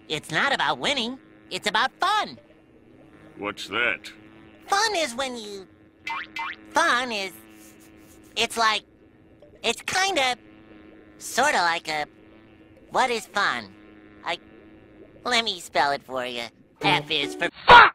It's not about winning. It's about fun. What's that? Fun is when you... Fun is... It's like... It's kinda... Sorta like a... What is fun? Let me spell it for you. F is for... Fuck!